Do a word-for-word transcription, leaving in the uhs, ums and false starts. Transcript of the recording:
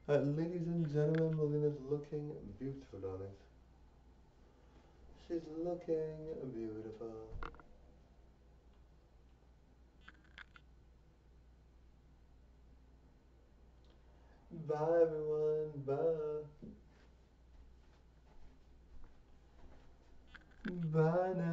Uh, ladies and gentlemen, Melina's looking beautiful, darling. She's looking beautiful. Bye, everyone. Bye. Bye now.